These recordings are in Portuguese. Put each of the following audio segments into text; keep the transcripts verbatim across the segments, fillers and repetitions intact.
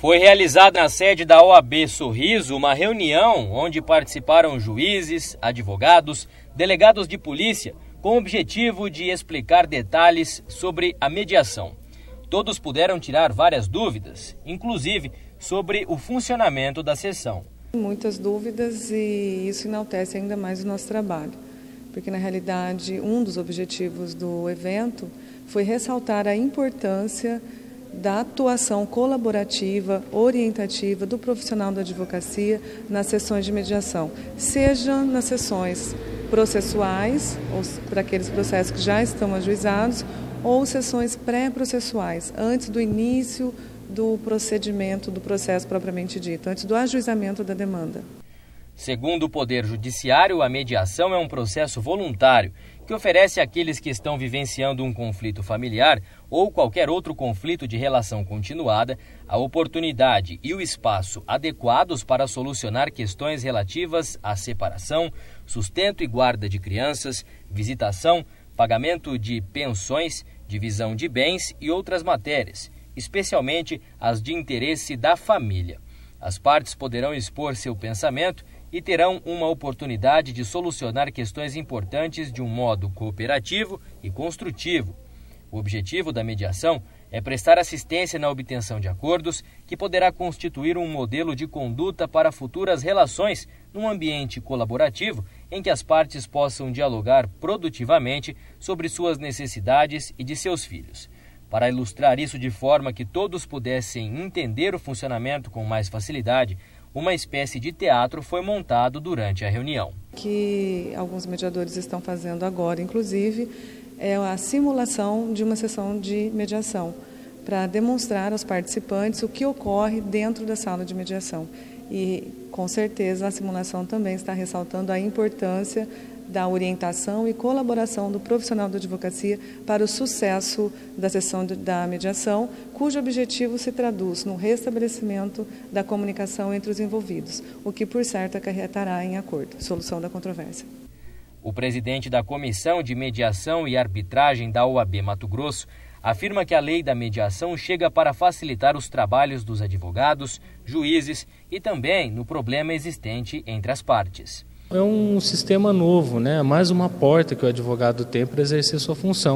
Foi realizada na sede da O A B Sorriso uma reunião onde participaram juízes, advogados, delegados de polícia, com o objetivo de explicar detalhes sobre a mediação. Todos puderam tirar várias dúvidas, inclusive sobre o funcionamento da sessão. Muitas dúvidas e isso enaltece ainda mais o nosso trabalho, porque na realidade um dos objetivos do evento foi ressaltar a importância da atuação colaborativa, orientativa do profissional da advocacia nas sessões de mediação, seja nas sessões processuais, ou para aqueles processos que já estão ajuizados, ou sessões pré-processuais, antes do início do procedimento do processo propriamente dito, antes do ajuizamento da demanda. Segundo o Poder Judiciário, a mediação é um processo voluntário que oferece àqueles que estão vivenciando um conflito familiar ou qualquer outro conflito de relação continuada a oportunidade e o espaço adequados para solucionar questões relativas à separação, sustento e guarda de crianças, visitação, pagamento de pensões, divisão de bens e outras matérias, especialmente as de interesse da família. As partes poderão expor seu pensamento e terão uma oportunidade de solucionar questões importantes de um modo cooperativo e construtivo. O objetivo da mediação é prestar assistência na obtenção de acordos que poderá constituir um modelo de conduta para futuras relações num ambiente colaborativo em que as partes possam dialogar produtivamente sobre suas necessidades e de seus filhos. Para ilustrar isso de forma que todos pudessem entender o funcionamento com mais facilidade, uma espécie de teatro foi montado durante a reunião. O que alguns mediadores estão fazendo agora, inclusive, é a simulação de uma sessão de mediação, para demonstrar aos participantes o que ocorre dentro da sala de mediação. E, com certeza, a simulação também está ressaltando a importância da orientação e colaboração do profissional da advocacia para o sucesso da sessão da mediação, cujo objetivo se traduz no restabelecimento da comunicação entre os envolvidos, o que, por certo, acarretará em acordo, solução da controvérsia. O presidente da Comissão de Mediação e Arbitragem da O A B Mato Grosso afirma que a lei da mediação chega para facilitar os trabalhos dos advogados, juízes e também no problema existente entre as partes. É um sistema novo, né? Mais uma porta que o advogado tem para exercer sua função.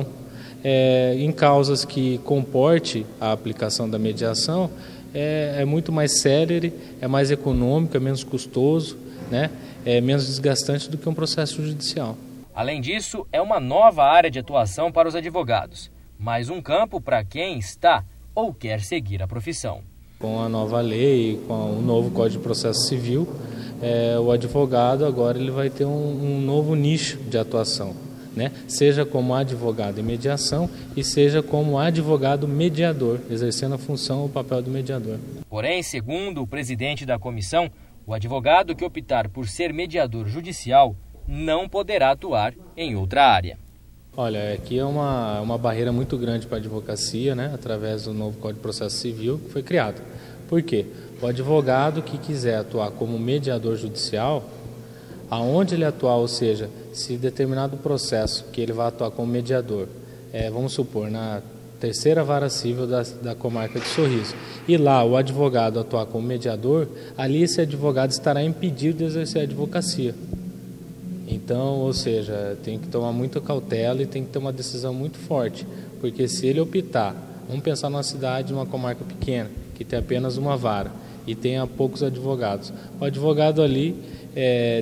É, em causas que comporte a aplicação da mediação, é, é muito mais célere, é mais econômico, é menos custoso, né? É menos desgastante do que um processo judicial. Além disso, é uma nova área de atuação para os advogados, mais um campo para quem está ou quer seguir a profissão. Com a nova lei, com o novo Código de Processo Civil, é, o advogado agora ele vai ter um, um novo nicho de atuação, né? Seja como advogado em mediação e seja como advogado mediador, exercendo a função, o papel do mediador. Porém, segundo o presidente da comissão, o advogado que optar por ser mediador judicial não poderá atuar em outra área. Olha, aqui é uma, uma barreira muito grande para a advocacia, né, através do novo Código de Processo Civil que foi criado. Por quê? O advogado que quiser atuar como mediador judicial, aonde ele atuar, ou seja, se determinado processo que ele vai atuar como mediador, é, vamos supor, na terceira vara civil da, da comarca de Sorriso, e lá o advogado atuar como mediador, ali esse advogado estará impedido de exercer a advocacia. Então, ou seja, tem que tomar muita cautela e tem que ter uma decisão muito forte, porque se ele optar, vamos pensar numa cidade, numa comarca pequena, que tem apenas uma vara e tenha poucos advogados, o advogado ali, é,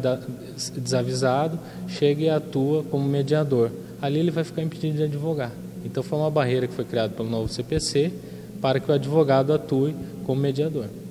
desavisado, chega e atua como mediador, ali ele vai ficar impedido de advogar. Então foi uma barreira que foi criada pelo novo C P C para que o advogado atue como mediador.